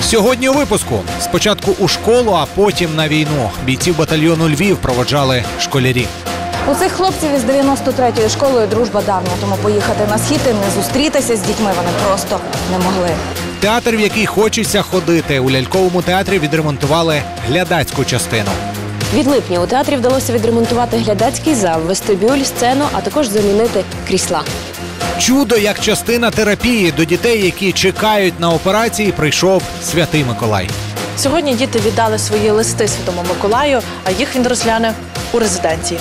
Сьогодні у випуску. Спочатку у школу, а потім на війну. Бійців батальйону «Львів» проводжали школярі. У цих хлопців із 93-ї школою дружба давня, тому поїхати на схід і не зустрітися з дітьми вони просто не могли. Театр, в який хочеться ходити. У ляльковому театрі відремонтували глядацьку частину. Від липня у театрі вдалося відремонтувати глядацький зал, вестибюль, сцену, а також замінити крісла. Чудо як частина терапії. До дітей, які чекають на операції, прийшов Святий Миколай. Сьогодні діти віддали свої листи Святому Миколаю, а їх він розгляне у резиденції.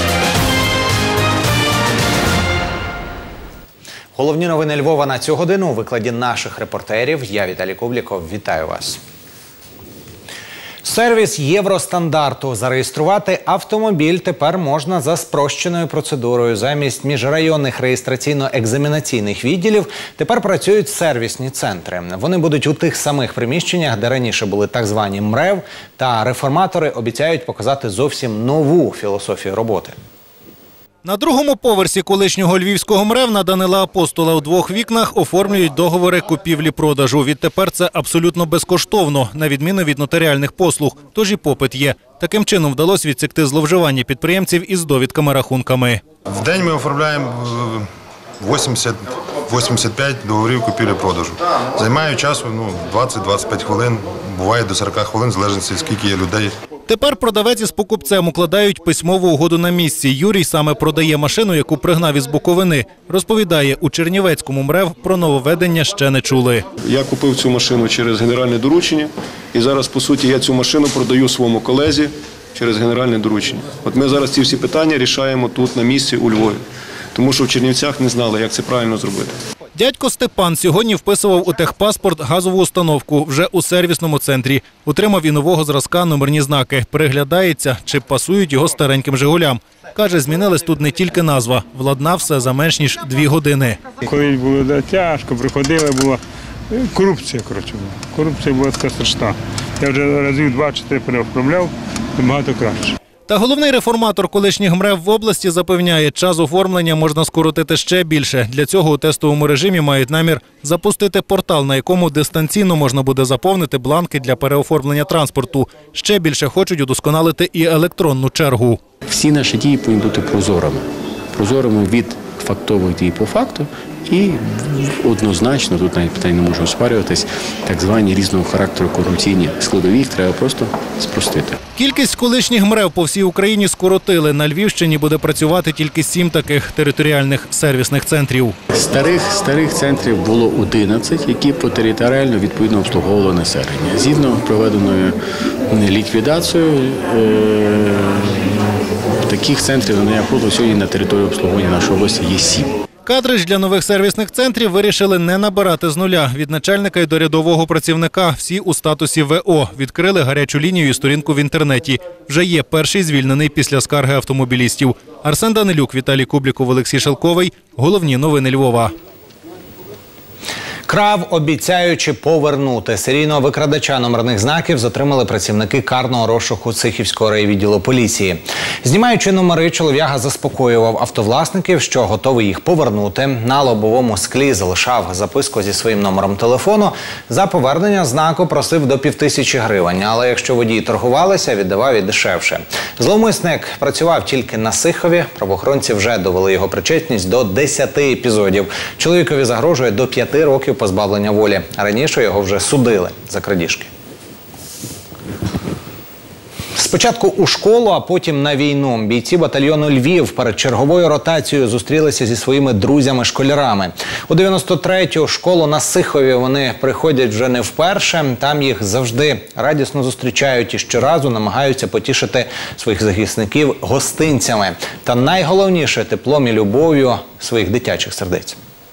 Головні новини Львова на цю годину у викладі наших репортерів. Я, Віталій Кубліков, вітаю вас. Сервіс євростандарту. Зареєструвати автомобіль тепер можна за спрощеною процедурою. Замість міжрайонних реєстраційно-екзамінаційних відділів тепер працюють сервісні центри. Вони будуть у тих самих приміщеннях, де раніше були так звані МРЕВ, та реформатори обіцяють показати зовсім нову філософію роботи. На другому поверсі колишнього львівського МРЕВ на Данила Апостола у двох вікнах оформлюють договори купівлі-продажу. Відтепер це абсолютно безкоштовно, на відміну від нотаріальних послуг, тож і попит є. Таким чином вдалося відсікти зловживання підприємців із довідками-рахунками. В день ми оформляємо 80-85 договорів купівлі-продажу. Займає часу 20-25 хвилин, буває до 40 хвилин, в залежності скільки є людей. Тепер продавець із покупцем укладають письмову угоду на місці. Юрій саме продає машину, яку пригнав із Буковини. Розповідає, у Чернівецькому МРЕВ про нововведення ще не чули. Я купив цю машину через генеральне доручення і зараз, по суті, я цю машину продаю своєму колезі через генеральне доручення. От ми зараз ці всі питання рішаємо тут, на місці, у Львові. Тому що в Чернівцях не знали, як це правильно зробити. Дядько Степан сьогодні вписував у техпаспорт газову установку вже у сервісному центрі. Отримав і нового зразка номерні знаки. Переглядається, чи пасують його стареньким «Жигулям». Каже, змінилась тут не тільки назва. Владнав все за менш ніж 2 години. Коли було тяжко, приходили, була корупція, Корупція була така страшна. Я вже разів 2-4 переоформляв, багато краще. Та головний реформатор колишніх МРЕВ в області запевняє, час оформлення можна скоротити ще більше. Для цього у тестовому режимі мають намір запустити портал, на якому дистанційно можна буде заповнити бланки для переоформлення транспорту. Ще більше хочуть удосконалити і електронну чергу. Всі наші дії повинні бути прозорими. Прозорими від фактових дій по факту і однозначно, тут навіть питання не можу оспарюватись, так звані різного характеру корупційні складові, їх треба просто спростити. Кількість колишніх МРЕВ по всій Україні скоротили. На Львівщині буде працювати тільки 7 таких територіальних сервісних центрів. Старих центрів було 11, які територіально відповідно обслуговували населення. Згідно проведеною ліквідацією, таких центрів на послуг сьогодні на території обслуговування нашої області є 7. Кадри ж для нових сервісних центрів вирішили не набирати з нуля. Від начальника й до рядового працівника всі у статусі ВО. Відкрили гарячу лінію і сторінку в інтернеті. Вже є перший звільнений після скарги автомобілістів. Арсен Данилюк, Віталій Кубліков, Олексій Шелковий. Головні новини Львова. Крав, обіцяючи повернути. Серійного викрадача номерних знаків затримали працівники карного розшуку Цихівського райвідділу поліції. Знімаючи номери, чолов'яга заспокоював автовласників, що готовий їх повернути. На лобовому склі залишав записку зі своїм номером телефону. За повернення знаку просив до 5000 гривень, але якщо водії торгувалися, віддавав і дешевше. Зловмисник працював тільки на Сихові. Правоохоронці вже довели його причетність до 10 епізодів. Чоловікові загрожує до 5 років позбавлення волі. Раніше його вже судили за крадіжки. Спочатку у школу, а потім на війну. Бійці батальйону «Львів» перед черговою ротацією зустрілися зі своїми друзями-школярами. У 93-ю школу на Сихові вони приходять вже не вперше. Там їх завжди радісно зустрічають і щоразу намагаються потішити своїх захисників гостинцями. Та найголовніше – теплом і любов'ю своїх дитячих сердець.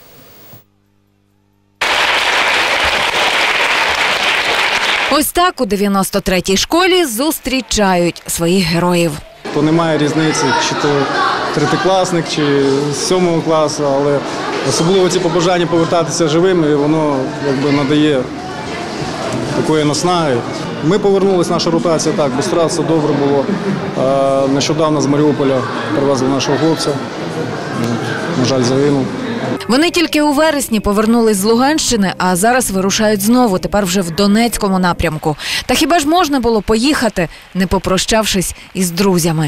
Ось так у 93-й школі зустрічають своїх героїв. То немає різниці, чи то третикласник, чи з 7 класу, але особливо ці побажання повертатися живими, воно надає такої наснаги. Ми повернулися, наша ротація так, без втрат, все добре було. Нещодавно з Маріуполя привезли нашого хлопця, на жаль, загинув. Вони тільки у вересні повернулись з Луганщини, а зараз вирушають знову, тепер вже в Донецькому напрямку. Та хіба ж можна було поїхати, не попрощавшись із друзями?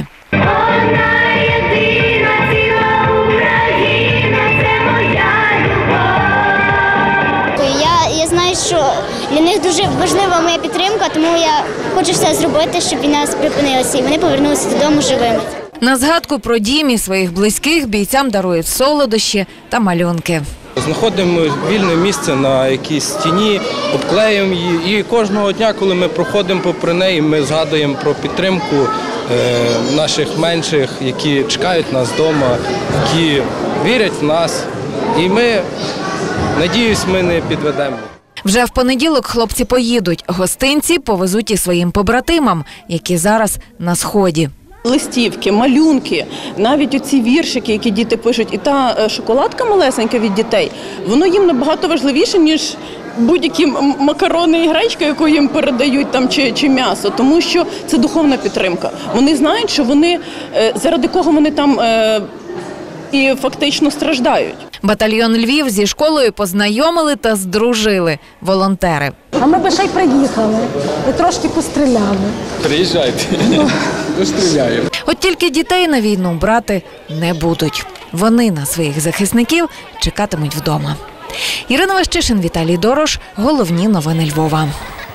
Я знаю, що для них дуже важлива моя підтримка, тому я хочу все зробити, щоб війна припинилася і вони повернулися додому живими. На згадку про дім і своїх близьких бійцям дарують солодощі та малюнки. Знаходимо вільне місце на якійсь стіні, обклеюємо її і кожного дня, коли ми проходимо попри неї, ми згадуємо про підтримку наших менших, які чекають нас вдома, які вірять в нас. І ми, надіюсь, ми не підведемо. Вже в понеділок хлопці поїдуть. Гостинці повезуть і своїм побратимам, які зараз на Сході. Листівки, малюнки, навіть оці віршики, які діти пишуть, і та шоколадка малесенька від дітей, воно їм набагато важливіше, ніж будь-які макарони і гречка, яку їм передають там, чи м'ясо, тому що це духовна підтримка. Вони знають, що вони, заради кого вони там і фактично страждають. Батальйон Львів зі школою познайомили та здружили волонтери. А ми би ще й приїхали і трошки постріляли. Приїжджайте, постріляємо. От тільки дітей на війну брати не будуть. Вони на своїх захисників чекатимуть вдома. Ірина Ващишин, Віталій Дорош. Головні новини Львова.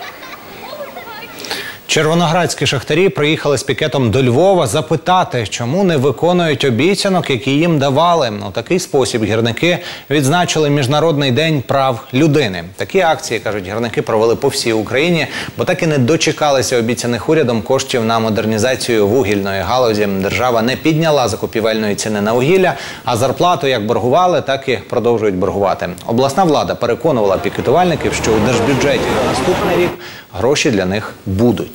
Червоноградські шахтарі приїхали з пікетом до Львова запитати, чому не виконують обіцянок, які їм давали. У такий спосіб гірники відзначили Міжнародний день прав людини. Такі акції, кажуть, гірники провели по всій Україні, бо так і не дочекалися обіцяних урядом коштів на модернізацію вугільної галузі. Держава не підняла закупівельної ціни на вугілля, а зарплату як боргували, так і продовжують боргувати. Обласна влада переконувала пікетувальників, що у держбюджеті на наступний рік гроші для них будуть.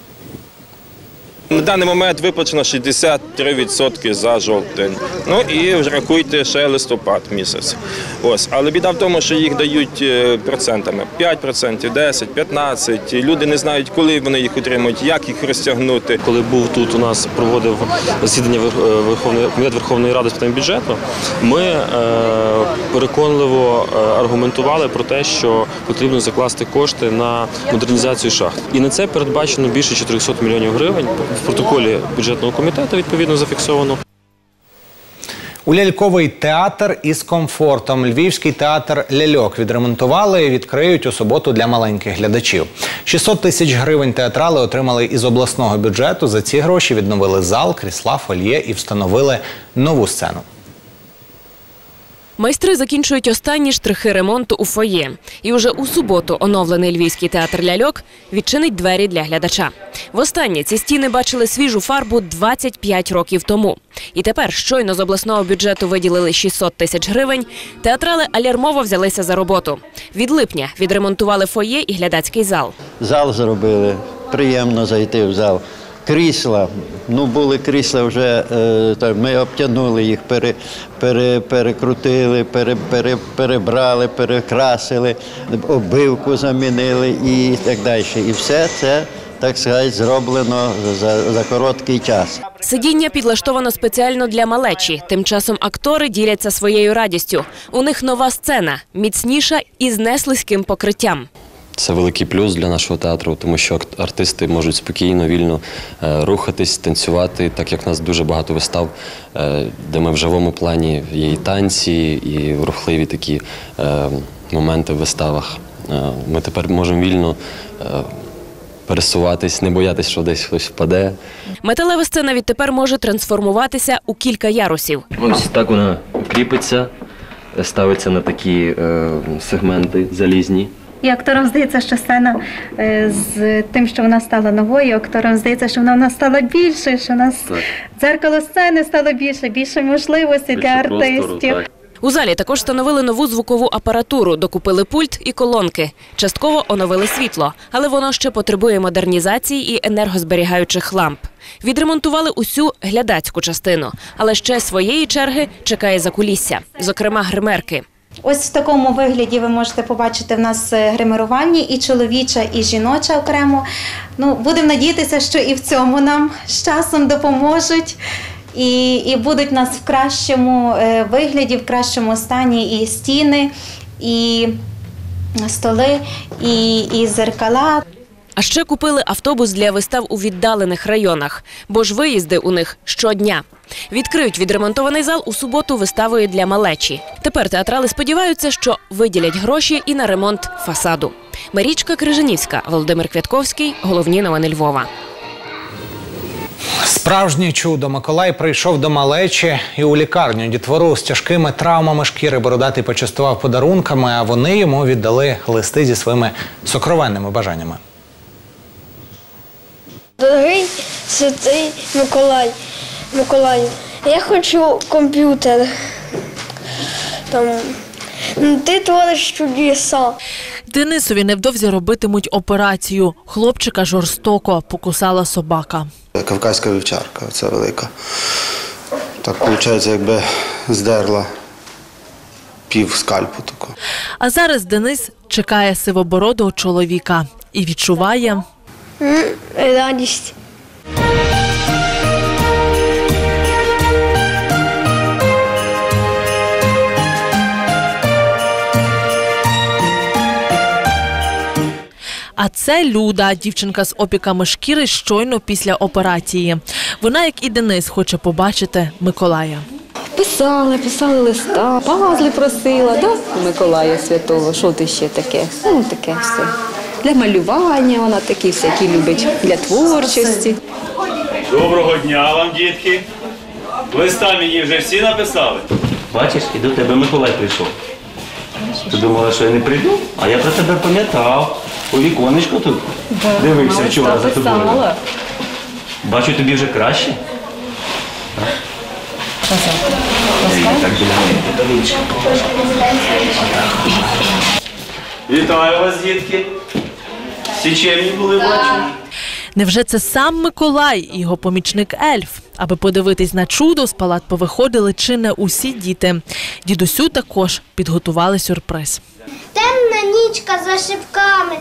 На даний момент виплачено 63% за жовтень. Ну і вже рахуйте ще листопад місяць. Ось. Але біда в тому, що їх дають процентами. 5%, 10%, 15%. Люди не знають, коли вони їх отримують, як їх розтягнути. Коли був тут у нас, проводив засідання Комітет Верховної Ради з питань бюджету, ми переконливо аргументували про те, що потрібно закласти кошти на модернізацію шахт. І на це передбачено більше 400 мільйонів гривень. В протоколі бюджетного комітету відповідно зафіксовано. У ляльковий театр із комфортом. Львівський театр «Ляльок» відремонтували і відкриють у суботу для маленьких глядачів. 600 тисяч гривень театрали отримали із обласного бюджету. За ці гроші відновили зал, крісла, фольє і встановили нову сцену. Майстри закінчують останні штрихи ремонту у фоє. І уже у суботу оновлений Львівський театр «Ляльок» відчинить двері для глядача. Востаннє ці стіни бачили свіжу фарбу 25 років тому. І тепер щойно з обласного бюджету виділили 600 тисяч гривень, театрали алярмово взялися за роботу. Від липня відремонтували фоє і глядацький зал. Зал зробили, приємно зайти в зал. Крісла, були крісла вже, ми обтягнули їх, перекрутили, перебрали, перекрасили, обивку замінили і так далі. І все це, так сказати, зроблено за короткий час. Сидіння підлаштовано спеціально для малечі. Тим часом актори діляться своєю радістю. У них нова сцена, міцніша і з неслизьким покриттям. Це великий плюс для нашого театру, тому що артисти можуть спокійно, вільно рухатись, танцювати, так як в нас дуже багато вистав, де ми в живому плані є і танці, і рухливі такі моменти в виставах. Ми тепер можемо вільно пересуватись, не боятись, що десь хтось впаде. Металева сцена відтепер може трансформуватися у кілька ярусів. Ось так вона кріпиться, ставиться на такі сегменти залізні. І акторам здається, що сцена з тим, що вона стала новою, акторам здається, що вона стала більше, що у нас дзеркало сцени стало більше можливостей для артистів. У залі також встановили нову звукову апаратуру, докупили пульт і колонки. Частково оновили світло, але воно ще потребує модернізації і енергозберігаючих ламп. Відремонтували усю глядацьку частину, але ще своєї черги чекає закулісся, зокрема гримерки. Ось в такому вигляді ви можете побачити в нас гримерування і чоловіча, і жіноча окремо. Будемо надіятися, що і в цьому нам з часом допоможуть. і будуть у нас в кращому вигляді, в кращому стані і стіни, і столи, і зеркала. А ще купили автобус для вистав у віддалених районах, бо ж виїзди у них щодня. Відкриють відремонтований зал у суботу виставою для малечі. Тепер театрали сподіваються, що виділять гроші і на ремонт фасаду. Марічка Крижанівська, Володимир Квятковський. Головні новини Львова. Справжнє чудо. Миколай прийшов до малечі і у лікарню. Дітвору з тяжкими травмами шкіри бородатий почастував подарунками, а вони йому віддали листи зі своїми сокровенними бажаннями. Дорогий святий Миколаю, я хочу комп'ютер. Ти твориш чудеса. Денисові невдовзі робитимуть операцію. Хлопчика жорстоко покусала собака. Кавказька вівчарка, це велика. Так, виходить, якби здерла пів скальпу такого. А зараз Денис чекає сивобородого чоловіка і відчуває радість. А це Люда, дівчинка з опіками шкіри щойно після операції. Вона, як і Денис, хоче побачити Миколая. Писали листа, пазли просила, да? Миколая Святого, що ти ще таке? Ну, таке все. Для малювання вона такі всякі любить, для творчості. Доброго дня вам, дітки. Листа мені вже всі написали? Бачиш, і до тебе Миколай прийшов. Ти думала, що я не прийду? А я про тебе пам'ятав. У віконечко тут дивився вчора за тобою. Бачу, тобі вже краще. Так біля мене. Вітаю вас, дітки. Всі чемні були, бачу. Невже це сам Миколай і його помічник Ельф? Аби подивитись на чудо, з палат повиходили чи не усі діти. Дідусю також підготували сюрприз. Темна нічка за шибками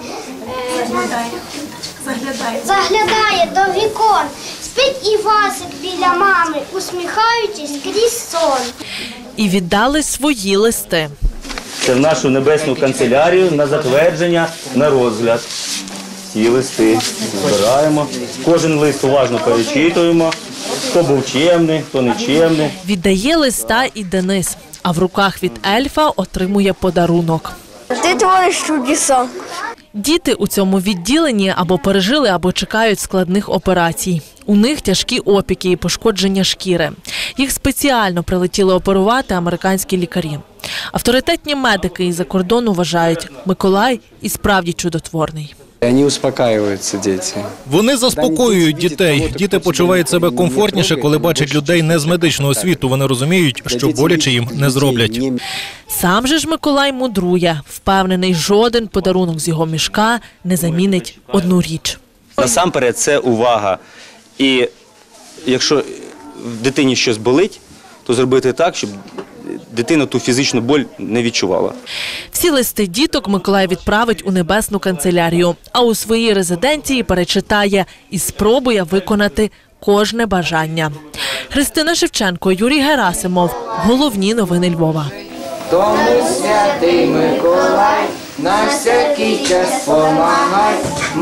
заглядає до вікон. Спить Івасик біля мами, усміхаючись крізь сон. І віддали свої листи. Це в нашу небесну канцелярію на затвердження, на розгляд. Ці листи збираємо. Кожен лист уважно перечитуємо. Хто був чемний, хто не чемний. Віддає листа і Денис, а в руках від Ельфа отримує подарунок. Ти твориш чудеса. Діти у цьому відділенні або пережили, або чекають складних операцій. У них тяжкі опіки і пошкодження шкіри. Їх спеціально прилетіли оперувати американські лікарі. Авторитетні медики із-за кордону вважають, Миколай і справді чудотворний. Вони успокаюються, діти. Вони заспокоюють дітей. Діти почувають себе комфортніше, коли бачать людей не з медичного світу. Вони розуміють, що боляче їм не зроблять. Сам же ж Миколай мудрує. Впевнений, жоден подарунок з його мішка не замінить одну річ. Насамперед це увага. І якщо в дитині щось болить, то зробити так, щоб дитина ту фізичну боль не відчувала. Всі листи діток Миколай відправить у небесну канцелярію, а у своїй резиденції перечитає і спробує виконати кожне бажання. Христина Шевченко, Юрій Герасимов. Головні новини Львова. Тому святий Миколай на всякий час помагай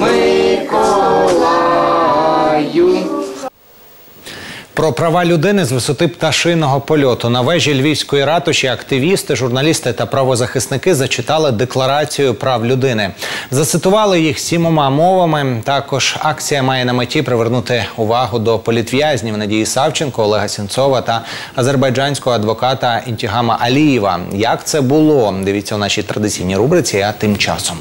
Миколаю. Про права людини з висоти пташиного польоту. На вежі Львівської ратуші активісти, журналісти та правозахисники зачитали Декларацію прав людини. Зацитували їх 7 мовами. Також акція має на меті привернути увагу до політв'язнів Надії Савченко, Олега Сенцова та азербайджанського адвоката Інтігама Алієва. Як це було? Дивіться у нашій традиційній рубриці «А тим часом».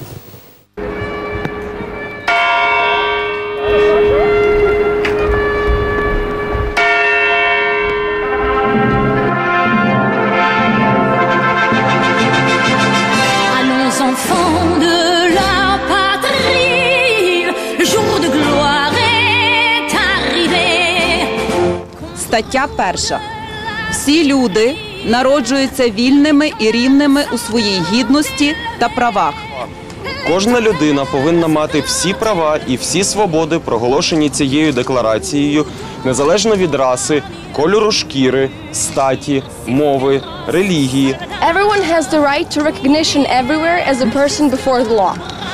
Стаття 1. Всі люди народжуються вільними і рівними у своїй гідності та правах. Кожна людина повинна мати всі права і всі свободи, проголошені цією декларацією, незалежно від раси, кольору шкіри, статі, мови, релігії. Everyone has the right to recognition everywhere as a person before the law.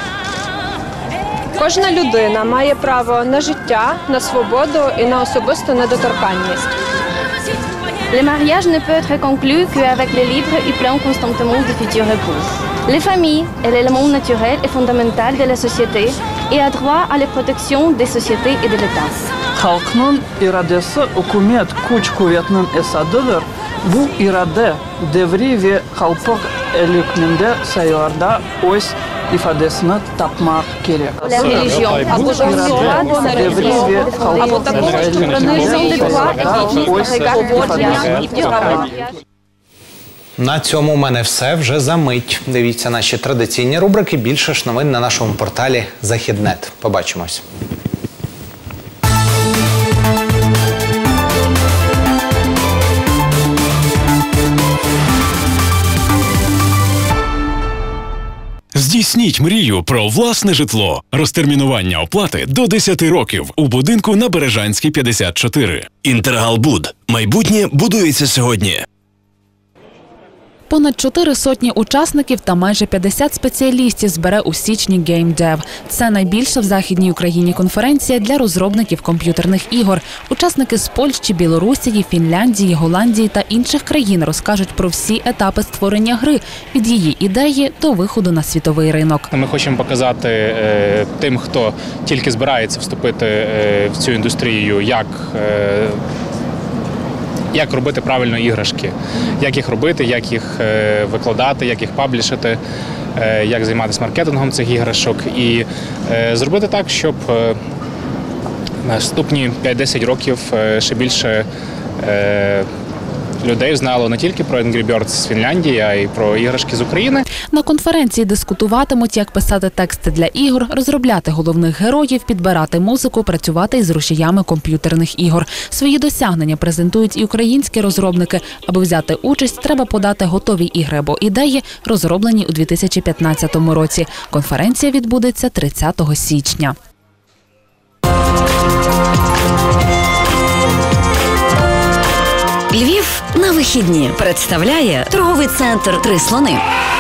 Кожна людина має право на життя, на свободу і на особисту недоторканність. Le mariage ne peut être conclu qu'avec le libre et plein consentement du futur époux. Les familles est l'élément naturel et fondamental de la société et a droit à la protection des sociétés et de l'État. Halkның ирадәсе үкүмәт күч куәтнең әсадыдыр. Бу ирадә дәври вә халык элекнендә сайларда үз ифадәсен тапмак керек. La religion a besoin de droits dans la religion, або також раison des droits éthiques regard au droit. На цьому у мене все вже за мить. Дивіться наші традиційні рубрики. Більше ж новин на нашому порталі Західнет. Побачимось. Здійсніть мрію про власне житло. Розтермінування оплати до 10 років у будинку на Бережанській, 54. Інтергалбуд. Майбутнє будується сьогодні. Понад 400 учасників та майже 50 спеціалістів збере у січні GameDev. Це найбільша в Західній Україні конференція для розробників комп'ютерних ігор. Учасники з Польщі, Білорусі, Фінляндії, Голландії та інших країн розкажуть про всі етапи створення гри – від її ідеї до виходу на світовий ринок. Ми хочемо показати тим, хто тільки збирається вступити в цю індустрію, як робити правильно іграшки, як їх робити, як їх викладати, як їх паблішити, як займатися маркетингом цих іграшок і зробити так, щоб наступні 5-10 років ще більше людей знало не тільки про Angry Birds з Фінляндії, а й про іграшки з України. На конференції дискутуватимуть, як писати тексти для ігор, розробляти головних героїв, підбирати музику, працювати із рушіями комп'ютерних ігор. Свої досягнення презентують і українські розробники. Аби взяти участь, треба подати готові ігри або ідеї, розроблені у 2015 році. Конференція відбудеться 30 січня. Львів на вихідні представляє торговий центр «Три слони».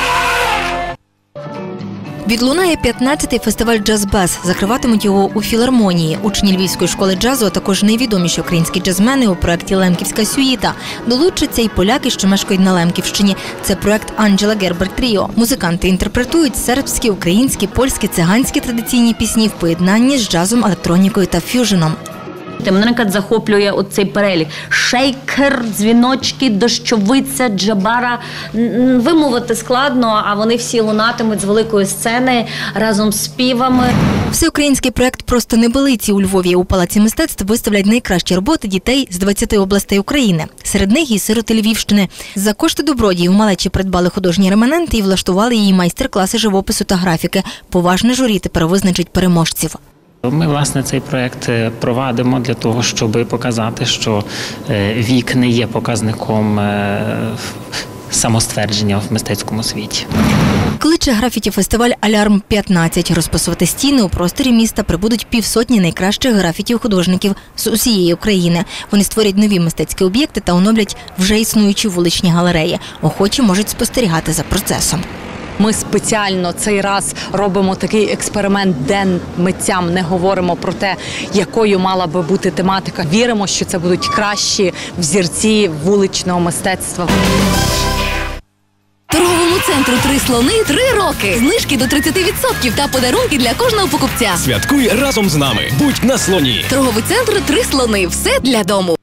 Відлунає 15-й фестиваль «Джаз-Без». Закриватимуть його у філармонії. Учні Львівської школи джазу, а також найвідоміші українські джазмени у проєкті «Лемківська сюїта». Долучаться і поляки, що мешкають на Лемківщині. Це проєкт Анджела Гербер Тріо. Музиканти інтерпретують сербські, українські, польські, циганські традиційні пісні в поєднанні з джазом, електронікою та ф'юженом. Мене, наприклад, захоплює оцей перелік. Шейкер, дзвіночки, дощовиця, джабара. Вимовити складно, а вони всі лунатимуть з великої сцени разом з співами. Всеукраїнський проєкт «Просто небелиці» у Львові у Палаці мистецтв виставлять найкращі роботи дітей з 20 областей України. Серед них і сироти Львівщини. За кошти добродіїв малечі придбали художні реманенти і влаштували її майстер-класи живопису та графіки. Поважне журі тепер визначить переможців. Ми, власне, цей проєкт провадимо для того, щоб показати, що вік не є показником самоствердження в мистецькому світі. Кличе графіті-фестиваль «Алярм-15». Розписувати стіни у просторі міста прибудуть 50 найкращих графіті-художників з усієї України. Вони створять нові мистецькі об'єкти та оновлять вже існуючі вуличні галереї. Охочі можуть спостерігати за процесом. Ми спеціально цей раз робимо такий експеримент, де митцям не говоримо про те, якою мала би бути тематика. Віримо, що це будуть кращі взірці вуличного мистецтва. Торговому центру «Три слони» 3 роки. Знижки до 30% та подарунки для кожного покупця. Святкуй разом з нами. Будь на слоні. Торговий центр «Три слони». Все для дому.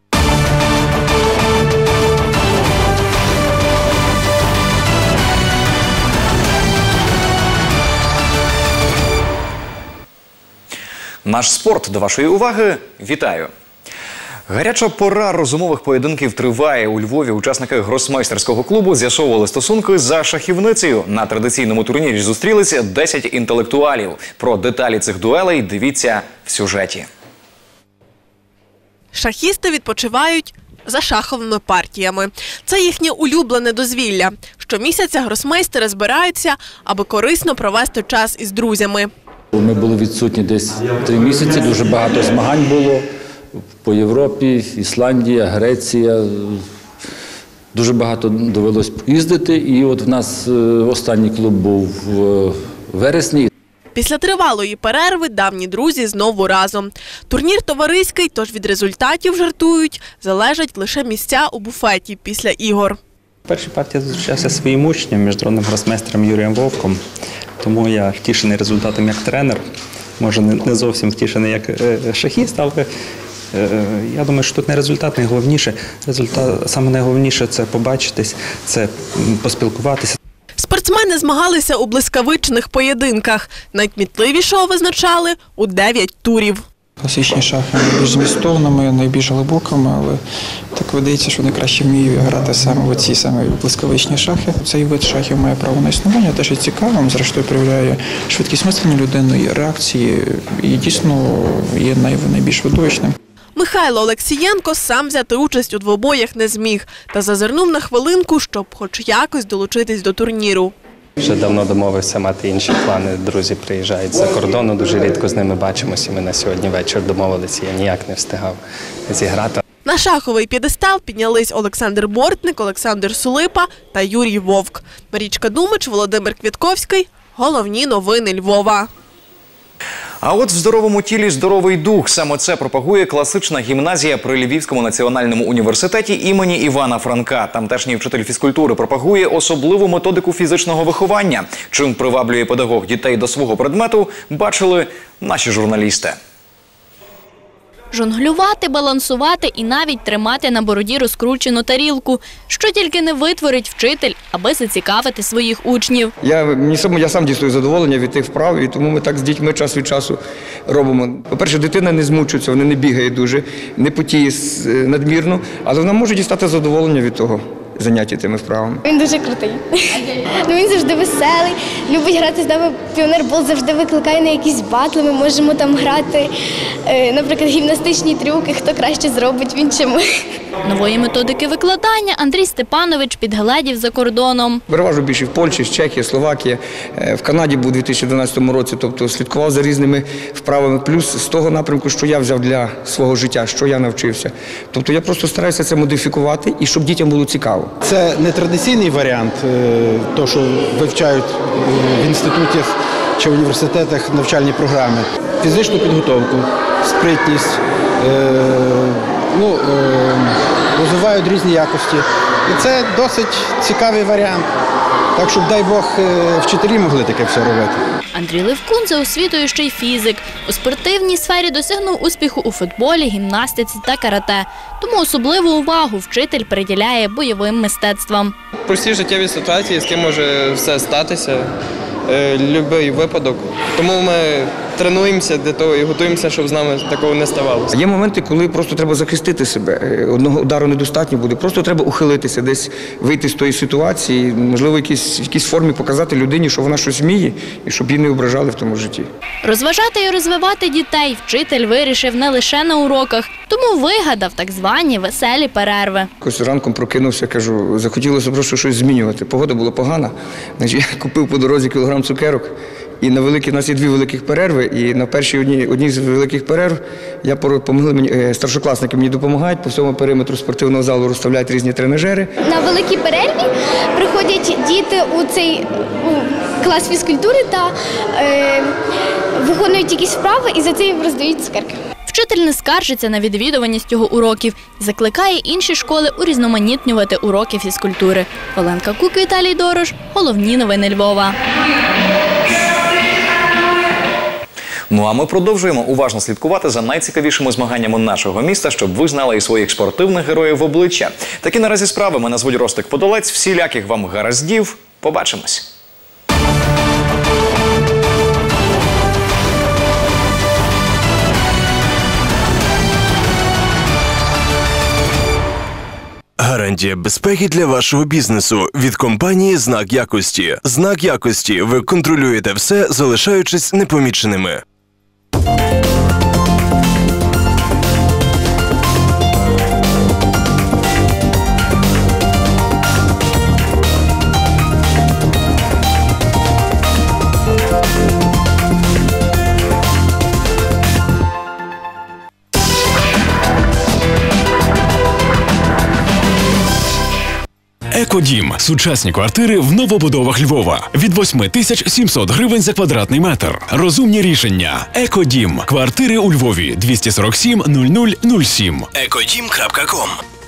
Наш спорт до вашої уваги. Вітаю! Гаряча пора розумових поєдинків триває. У Львові учасники гросмейстерського клубу з'ясовували стосунки за шахівницею. На традиційному турнірі зустрілися 10 інтелектуалів. Про деталі цих дуелей дивіться в сюжеті. Шахісти відпочивають за шаховими партіями. Це їхнє улюблене дозвілля. Щомісяця гросмейстери збираються, аби корисно провести час із друзями. Ми були відсутні десь 3 місяці, дуже багато змагань було по Європі, Ісландія, Греція. Дуже багато довелось їздити, і от в нас останній клуб був в вересні. Після тривалої перерви давні друзі знову разом. Турнір товариський, тож від результатів, жартують, залежать лише місця у буфеті після ігор. В першій партії зустрічався зі своїм учнем, міжнародним гросмейстером Юрієм Вовком, тому я втішений результатом як тренер, може не зовсім втішений як шахіст, але я думаю, що тут не результат найголовніше. Саме найголовніше – це побачитись, це поспілкуватися. Спортсмени змагалися у блискавичних поєдинках. Найкмітливішого визначали у 9 турів. Класичні шахи найбільш змістовними, найбільш глибокими, але так видається, що найкраще вмію грати саме в ці блискавичні шахи. Цей вид шахів має право на існування, теж і цікавим, зрештою проявляє швидкість мислення людини, і реакції, і дійсно є найбільш видовищним. Михайло Олексієнко сам взяти участь у двобоях не зміг та зазирнув на хвилинку, щоб хоч якось долучитись до турніру. Вже давно домовився мати інші плани. Друзі приїжджають з-за кордону, дуже рідко з ними бачимося. Ми на сьогодні вечір домовилися, я ніяк не встигав зіграти. На шаховий п'єдестал піднялись Олександр Бортник, Олександр Сулипа та Юрій Вовк. Марічка Думич, Володимир Квітковський. Головні новини Львова. А от в здоровому тілі здоровий дух. Саме це пропагує класична гімназія при Львівському національному університеті імені Івана Франка. Тамтешній вчитель фізкультури пропагує особливу методику фізичного виховання. Чим приваблює педагог дітей до свого предмету, бачили наші журналісти. Жонглювати, балансувати і навіть тримати на бороді розкручену тарілку. Що тільки не витворить вчитель, аби зацікавити своїх учнів. Я сам дістаю задоволення від тих вправ, і тому ми так з дітьми час від часу робимо. По-перше, дитина не змучується, вона не бігає дуже, не потіє надмірно, але вона може дістати задоволення від того заняття тими вправами. Він дуже крутий. Він завжди веселий, любить грати з нами піонербол, завжди викликає на якісь батли. Ми можемо там грати, наприклад, гімнастичні трюки, хто краще зробить, він чи ми. Нової методики викладання Андрій Степанович підгледів за кордоном. Переважно більше в Польщі, Чехії, Словакії, в Канаді був у 2012 році, тобто слідкував за різними вправами, плюс з того напрямку, що я взяв для свого життя, що я навчився. Тобто я просто стараюся це модифікувати і щоб дітям було цікаво. Це не традиційний варіант, то, що вивчають в інститутах чи в університетах навчальні програми. Фізичну підготовку, спритність, розвивають різні якості. І це досить цікавий варіант. Так, щоб, дай Бог, вчителі могли таке все робити. Андрій Левкун за освітою ще й фізик. У спортивній сфері досягнув успіху у футболі, гімнастиці та карате. Тому особливу увагу вчитель приділяє бойовим мистецтвам. Прості життєві ситуації, з ким може все статися, будь-який випадок. Тому ми тренуємося для того і готуємося, щоб з нами такого не ставалося. Є моменти, коли просто треба захистити себе. Одного удару недостатньо буде. Просто треба ухилитися, десь вийти з тої ситуації, можливо, в якійсь формі показати людині, що вона щось вміє, і щоб її не ображали в тому житті. Розважати і розвивати дітей вчитель вирішив не лише на уроках, тому вигадав так звані веселі перерви. Якось ранком прокинувся, кажу, захотілося просто щось змінювати. Погода була погана, значить, я купив по дорозі кілограм цукерок. І у нас є 2 великих перерви, і на першій одній з великих перерв старшокласники мені допомагають, по всьому периметру спортивного залу розставляють різні тренажери. На великій перерві приходять діти у цей клас фізкультури та виконують якісь вправи, і за це їм роздають цукерки. Вчитель не скаржиться на відвідуваність його уроків і закликає інші школи урізноманітнювати уроки фізкультури. Оленка Кук, Віталій Дорож. Головні новини Львова. Ну а ми продовжуємо уважно слідкувати за найцікавішими змаганнями нашого міста, щоб ви знали і своїх спортивних героїв в обличчя. Такі наразі справи. Мене звуть Ростик Подолець. Всіляких вам гараздів. Побачимось. Гарантія безпеки для вашого бізнесу від компанії «Знак якості». «Знак якості» – ви контролюєте все, залишаючись непоміченими. Екодім – сучасні квартири в новобудовах Львова. Від 8700 гривень за квадратний метр. Розумні рішення. Екодім. Квартири у Львові. 247 0007. Ekodім.com